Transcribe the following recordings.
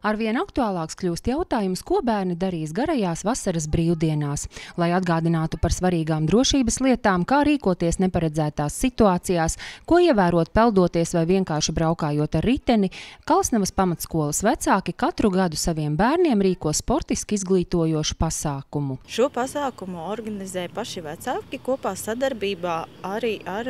Arvien aktuālāks kļūst jautājums, ko bērni darīs garajās vasaras brīvdienās, lai atgādinātu par svarīgām drošības lietām, kā rīkoties neparedzētās situācijās, ko ievērot peldoties vai vienkārši braukājot ar riteni. Kalsnavas pamatskolas vecāki katru gadu saviem bērniem rīko sportiski izglītojošu pasākumu. Šo pasākumu organizē paši vecāki kopā sadarbībā arī ar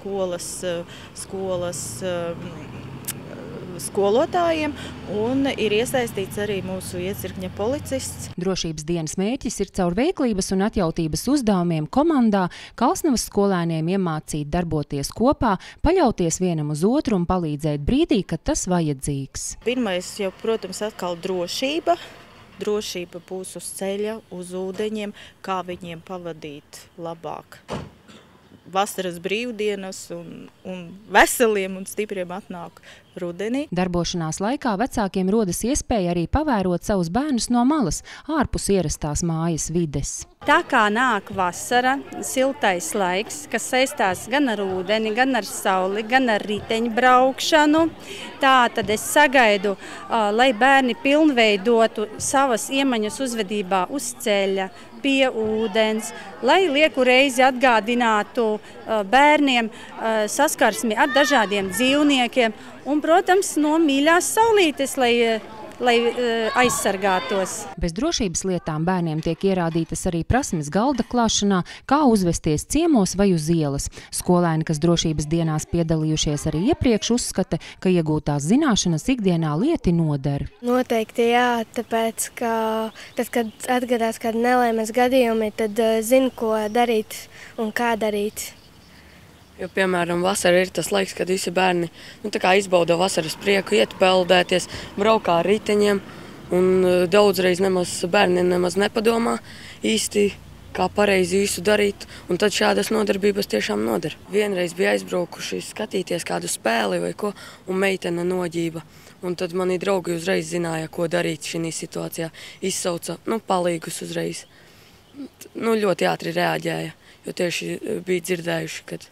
skolotājiem, un ir iesaistīts arī mūsu iecirkņa policists. Drošības dienas mērķis ir caur veiklības un atjautības uzdevumiem komandā Kalsnavas skolēniem iemācīt darboties kopā, paļauties vienam uz otru un palīdzēt brīdī, kad tas vajadzīgs. Pirmais jau, protams, atkal drošība. Drošība būs uz ceļa, uz ūdeņiem, kā viņiem pavadīt labāk vasaras brīvdienas un veseliem un stipriem atnāk rudenī. Darbošanās laikā vecākiem rodas iespēja arī pavērot savus bērnus no malas, ārpus ierastās mājas vides. Tā kā nāk vasara, siltais laiks, kas saistās gan ar ūdeni, gan ar sauli, gan ar riteņu braukšanu, tā tad es sagaidu, lai bērni pilnveidotu savas iemaņas uzvedībā uz ceļa, pie ūdens, lai lieku reizi atgādinātu bērniem saskarsmi ar dažādiem dzīvniekiem un, protams, no mīļās saulītes, lai aizsargātos. Bez drošības lietām bērniem tiek ierādītas arī prasmes galda klāšanā, kā uzvesties ciemos vai uz ielas. Skolēni, kas drošības dienās piedalījušies arī iepriekš, uzskata, ka iegūtās zināšanas ikdienā lieti noder. Noteikti jā, tāpēc, ka tad, kad atgadās kādi nelaimes gadījumi, tad zinu, ko darīt un kā darīt. Jo, piemēram, vasara ir tas laiks, kad visi bērni izbauda vasaras prieku, iet peldēties, braukā ar riteņiem. Un daudzreiz bērni nemaz nepadomā īsti, kā pareizi visu darīt. Un tad šādas nodarbības tiešām noder. Vienreiz bija aizbraukuši skatīties kādu spēli vai ko, un meitene noģība. Un tad mani draugi uzreiz zināja, ko darīt šī situācijā. Izsauca palīgus uzreiz. Ļoti ātri reaģēja, jo tieši bija dzirdējuši, kad...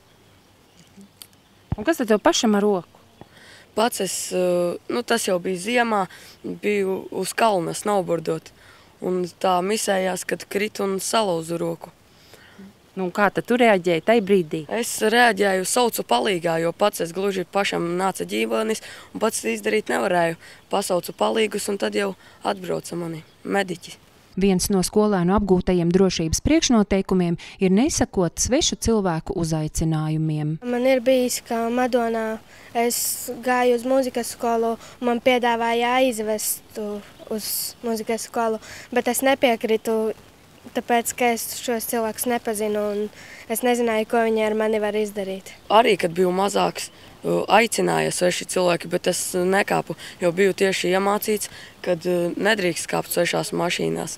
Un kas tad tev pašam ar roku? Pats tas jau bija ziemā, biju uz kalna snowboardot. Un tā misējās, kad krit un salauzu roku. Kā tad tu reaģēji tajā brīdī? Es reaģēju, saucu palīgā, jo pats es gluži pašam nāca ģībonis un pats izdarīt nevarēju. Pasaucu palīgus un tad jau atbrauca mani mediķi. Viens no skolēnu apgūtajiem drošības priekšnoteikumiem ir nesakot svešu cilvēku uzaicinājumiem. Man ir bijis, ka Madonā es gāju uz mūzikas skolu un man piedāvāja aizvest uz mūzikas skolu, bet es nepiekritu, tāpēc, ka es šos cilvēkus nepazinu un es nezināju, ko viņi ar mani var izdarīt. Arī, kad biju mazāks, aicināja sveši cilvēki, bet es nekāpu, jo biju tieši iemācīts, kad nedrīkst kāpt svešās mašīnās.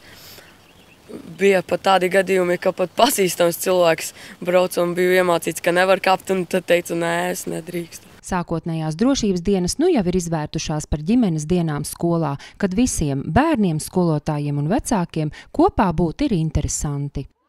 Bija pat tādi gadījumi, ka pat pazīstams cilvēks brauc un biju iemācīts, ka nevar kāpt, un tad teicu, nē, es nedrīkstu. Sākotnējās drošības dienas jau ir izvērtušās par ģimenes dienām skolā, kad visiem bērniem, skolotājiem un vecākiem kopā būt ir interesanti.